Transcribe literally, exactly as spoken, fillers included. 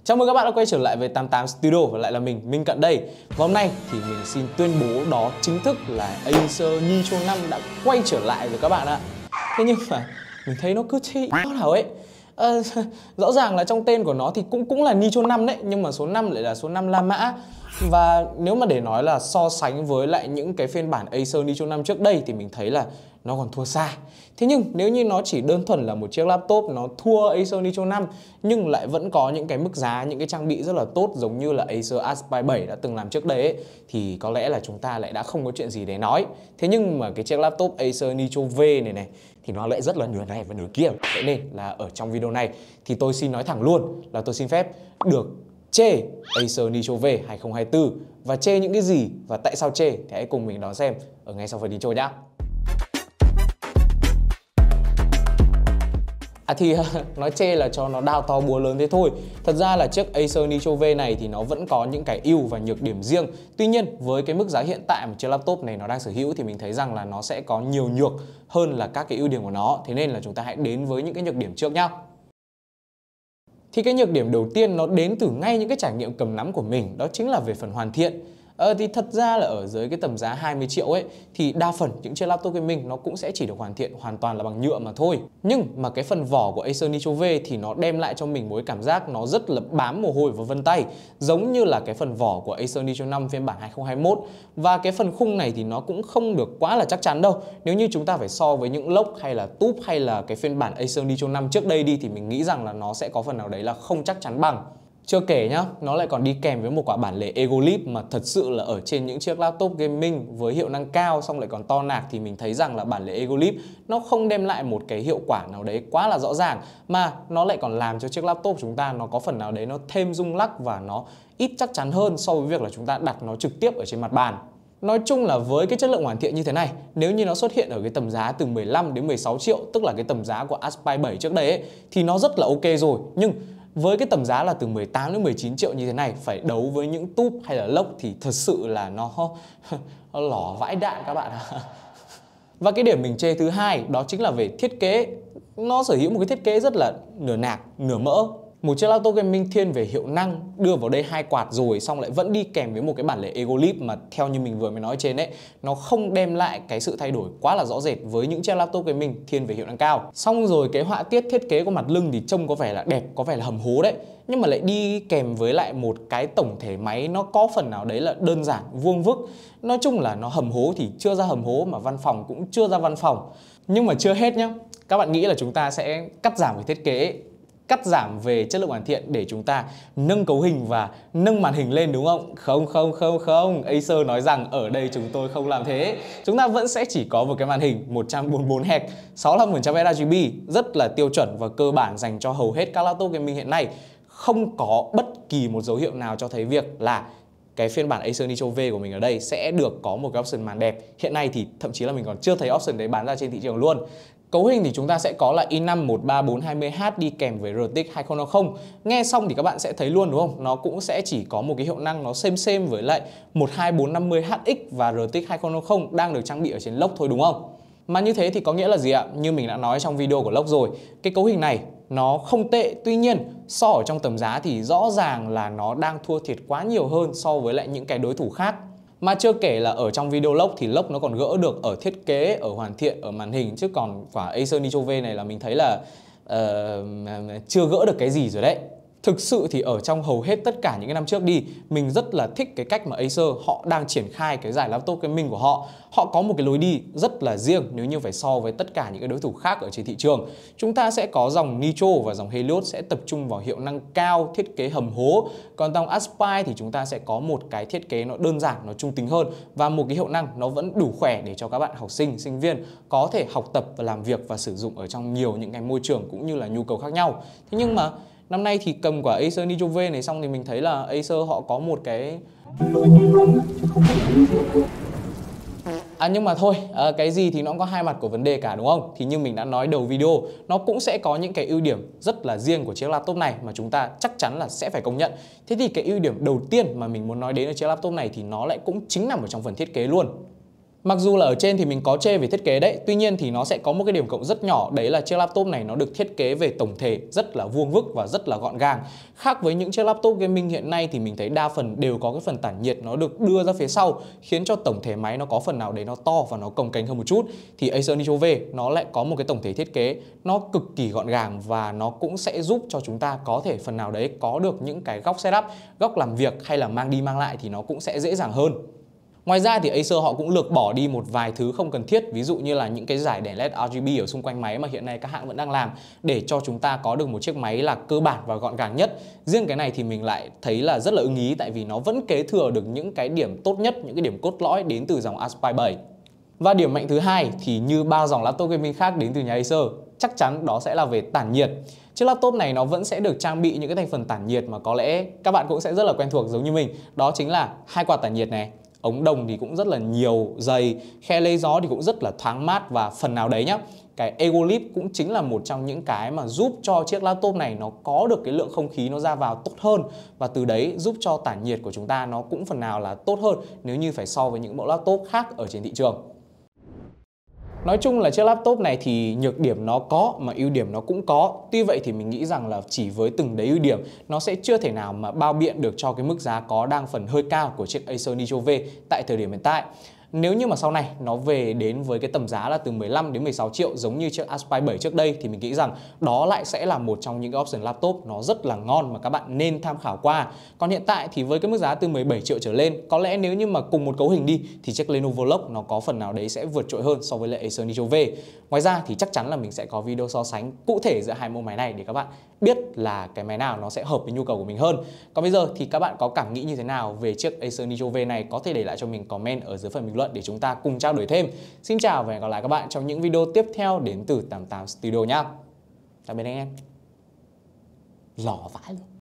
Chào mừng các bạn đã quay trở lại với tám tám Studio và lại là mình, Minh Cận đây. Và hôm nay thì mình xin tuyên bố đó chính thức là Acer Nitro năm đã quay trở lại rồi các bạn ạ. Thế nhưng mà mình thấy nó cứ thi nó nào ấy. À, rõ ràng là trong tên của nó thì cũng cũng là Nitro năm đấy, nhưng mà số năm lại là số năm La Mã. Và nếu mà để nói là so sánh với lại những cái phiên bản Acer Nitro năm trước đây thì mình thấy là nó còn thua xa. Thế nhưng nếu như nó chỉ đơn thuần là một chiếc laptop nó thua Acer Nitro năm nhưng lại vẫn có những cái mức giá, những cái trang bị rất là tốt giống như là Acer Aspire bảy đã từng làm trước đây ấy, thì có lẽ là chúng ta lại đã không có chuyện gì để nói. Thế nhưng mà cái chiếc laptop Acer Nitro V này này thì nó lại rất là nửa này và nửa kia. Vậy nên là ở trong video này thì tôi xin nói thẳng luôn là tôi xin phép được chê Acer Nitro V hai không hai tư. Và chê những cái gì và tại sao chê thì hãy cùng mình đón xem ở ngay sau phần intro nhá. À thì nói chê là cho nó đao to búa lớn thế thôi. Thật ra là chiếc Acer Nitro V này thì nó vẫn có những cái ưu và nhược điểm riêng. Tuy nhiên với cái mức giá hiện tại mà chiếc laptop này nó đang sở hữu thì mình thấy rằng là nó sẽ có nhiều nhược hơn là các cái ưu điểm của nó. Thế nên là chúng ta hãy đến với những cái nhược điểm trước nhá. Thì cái nhược điểm đầu tiên nó đến từ ngay những cái trải nghiệm cầm nắm của mình, đó chính là về phần hoàn thiện. Ờ, thì thật ra là ở dưới cái tầm giá hai mươi triệu ấy thì đa phần những chiếc laptop gaming nó cũng sẽ chỉ được hoàn thiện hoàn toàn là bằng nhựa mà thôi. Nhưng mà cái phần vỏ của Acer Nitro V thì nó đem lại cho mình một cái cảm giác nó rất là bám mồ hôi vào vân tay, giống như là cái phần vỏ của Acer Nitro năm phiên bản hai không hai mốt. Và cái phần khung này thì nó cũng không được quá là chắc chắn đâu. Nếu như chúng ta phải so với những lốc hay là túp hay là cái phiên bản Acer Nitro năm trước đây đi thì mình nghĩ rằng là nó sẽ có phần nào đấy là không chắc chắn bằng. Chưa kể nhá, nó lại còn đi kèm với một quả bản lề Egolip mà thật sự là ở trên những chiếc laptop gaming với hiệu năng cao xong lại còn to nạc thì mình thấy rằng là bản lề Egolip nó không đem lại một cái hiệu quả nào đấy quá là rõ ràng, mà nó lại còn làm cho chiếc laptop chúng ta nó có phần nào đấy nó thêm rung lắc và nó ít chắc chắn hơn so với việc là chúng ta đặt nó trực tiếp ở trên mặt bàn. Nói chung là với cái chất lượng hoàn thiện như thế này, nếu như nó xuất hiện ở cái tầm giá từ mười lăm đến mười sáu triệu, tức là cái tầm giá của Aspire bảy trước đây ấy, thì nó rất là ok rồi. Nhưng với cái tầm giá là từ mười tám đến mười chín triệu như thế này, phải đấu với những túp hay là lốc thì thật sự là nó, nó lỏ vãi đạn các bạn ạ. Và cái điểm mình chê thứ hai đó chính là về thiết kế. Nó sở hữu một cái thiết kế rất là nửa nạc, nửa mỡ. Một chiếc laptop gaming thiên về hiệu năng, đưa vào đây hai quạt rồi xong lại vẫn đi kèm với một cái bản lề Egolip mà theo như mình vừa mới nói trên ấy, nó không đem lại cái sự thay đổi quá là rõ rệt với những chiếc laptop gaming thiên về hiệu năng cao. Xong rồi cái họa tiết thiết kế của mặt lưng thì trông có vẻ là đẹp, có vẻ là hầm hố đấy, nhưng mà lại đi kèm với lại một cái tổng thể máy nó có phần nào đấy là đơn giản, vuông vức. Nói chung là nó hầm hố thì chưa ra hầm hố mà văn phòng cũng chưa ra văn phòng. Nhưng mà chưa hết nhá, các bạn nghĩ là chúng ta sẽ cắt giảm cái thiết kế, cắt giảm về chất lượng hoàn thiện để chúng ta nâng cấu hình và nâng màn hình lên đúng không? Không không không không, Acer nói rằng ở đây chúng tôi không làm thế. Chúng ta vẫn sẽ chỉ có một cái màn hình một trăm bốn mươi bốn héc, sáu mươi lăm phần trăm sờ giê bê, rất là tiêu chuẩn và cơ bản dành cho hầu hết các laptop gaming hiện nay. Không có bất kỳ một dấu hiệu nào cho thấy việc là cái phiên bản Acer Nitro V của mình ở đây sẽ được có một cái option màn đẹp. Hiện nay thì thậm chí là mình còn chưa thấy option đấy bán ra trên thị trường luôn. Cấu hình thì chúng ta sẽ có là i năm một ba bốn hai mươi H đi kèm với rờ tê ích hai không năm không. Nghe xong thì các bạn sẽ thấy luôn đúng không? Nó cũng sẽ chỉ có một cái hiệu năng nó xem xem với lại một hai bốn năm mươi H X và rờ tê ích hai không năm không đang được trang bị ở trên lốc thôi đúng không? Mà như thế thì có nghĩa là gì ạ? Như mình đã nói trong video của lốc rồi, cái cấu hình này nó không tệ, tuy nhiên so ở trong tầm giá thì rõ ràng là nó đang thua thiệt quá nhiều hơn so với lại những cái đối thủ khác. Mà chưa kể là ở trong video lốc thì lốc nó còn gỡ được ở thiết kế, ở hoàn thiện, ở màn hình. Chứ còn quả Acer Nitro V này là mình thấy là uh, chưa gỡ được cái gì rồi đấy. Thực sự thì ở trong hầu hết tất cả những cái năm trước đi, mình rất là thích cái cách mà Acer họ đang triển khai cái giải laptop gaming của họ. Họ có một cái lối đi rất là riêng nếu như phải so với tất cả những cái đối thủ khác ở trên thị trường. Chúng ta sẽ có dòng Nitro và dòng Helios sẽ tập trung vào hiệu năng cao, thiết kế hầm hố. Còn dòng Aspire thì chúng ta sẽ có một cái thiết kế nó đơn giản, nó trung tính hơn và một cái hiệu năng nó vẫn đủ khỏe để cho các bạn học sinh, sinh viên có thể học tập và làm việc và sử dụng ở trong nhiều những cái môi trường cũng như là nhu cầu khác nhau. Thế nhưng mà năm nay thì cầm quả Acer Nitro V này xong thì mình thấy là Acer họ có một cái... À nhưng mà thôi, à, cái gì thì nó cũng có hai mặt của vấn đề cả đúng không? Thì như mình đã nói đầu video, nó cũng sẽ có những cái ưu điểm rất là riêng của chiếc laptop này mà chúng ta chắc chắn là sẽ phải công nhận. Thế thì cái ưu điểm đầu tiên mà mình muốn nói đến ở chiếc laptop này thì nó lại cũng chính nằm ở trong phần thiết kế luôn. Mặc dù là ở trên thì mình có chê về thiết kế đấy, tuy nhiên thì nó sẽ có một cái điểm cộng rất nhỏ, đấy là chiếc laptop này nó được thiết kế về tổng thể rất là vuông vức và rất là gọn gàng. Khác với những chiếc laptop gaming hiện nay thì mình thấy đa phần đều có cái phần tản nhiệt nó được đưa ra phía sau, khiến cho tổng thể máy nó có phần nào đấy nó to và nó cồng kềnh hơn một chút. Thì Acer Nitro V nó lại có một cái tổng thể thiết kế nó cực kỳ gọn gàng và nó cũng sẽ giúp cho chúng ta có thể phần nào đấy có được những cái góc setup, góc làm việc hay là mang đi mang lại thì nó cũng sẽ dễ dàng hơn. Ngoài ra thì Acer họ cũng lược bỏ đi một vài thứ không cần thiết, ví dụ như là những cái dải đèn led rờ giê bê ở xung quanh máy mà hiện nay các hãng vẫn đang làm, để cho chúng ta có được một chiếc máy là cơ bản và gọn gàng nhất. Riêng cái này thì mình lại thấy là rất là ưng ý, tại vì nó vẫn kế thừa được những cái điểm tốt nhất, những cái điểm cốt lõi đến từ dòng Aspire bảy. Và điểm mạnh thứ hai thì như ba dòng laptop gaming khác đến từ nhà Acer, chắc chắn đó sẽ là về tản nhiệt. Chiếc laptop này nó vẫn sẽ được trang bị những cái thành phần tản nhiệt mà có lẽ các bạn cũng sẽ rất là quen thuộc giống như mình. Đó chính là hai quạt tản nhiệt này, ống đồng thì cũng rất là nhiều, dày, khe lấy gió thì cũng rất là thoáng mát, và phần nào đấy nhá, cái Egolip cũng chính là một trong những cái mà giúp cho chiếc laptop này nó có được cái lượng không khí nó ra vào tốt hơn, và từ đấy giúp cho tản nhiệt của chúng ta nó cũng phần nào là tốt hơn nếu như phải so với những mẫu laptop khác ở trên thị trường. Nói chung là chiếc laptop này thì nhược điểm nó có mà ưu điểm nó cũng có. Tuy vậy thì mình nghĩ rằng là chỉ với từng đấy ưu điểm nó sẽ chưa thể nào mà bao biện được cho cái mức giá có đang phần hơi cao của chiếc Acer Nitro V tại thời điểm hiện tại. Nếu như mà sau này nó về đến với cái tầm giá là từ mười lăm đến mười sáu triệu giống như chiếc Aspire bảy trước đây thì mình nghĩ rằng đó lại sẽ là một trong những cái option laptop nó rất là ngon mà các bạn nên tham khảo qua. Còn hiện tại thì với cái mức giá từ mười bảy triệu trở lên, có lẽ nếu như mà cùng một cấu hình đi thì chiếc Lenovo Legion nó có phần nào đấy sẽ vượt trội hơn so với lại Acer Nitro V. Ngoài ra thì chắc chắn là mình sẽ có video so sánh cụ thể giữa hai mẫu máy này để các bạn biết là cái máy nào nó sẽ hợp với nhu cầu của mình hơn. Còn bây giờ thì các bạn có cảm nghĩ như thế nào về chiếc Acer Nitro V này, có thể để lại cho mình comment ở dưới phần bình luận để chúng ta cùng trao đổi thêm. Xin chào và hẹn gặp lại các bạn trong những video tiếp theo đến từ tám tám Studio nhé. Tạm biệt anh em. Lỏ vãi luôn.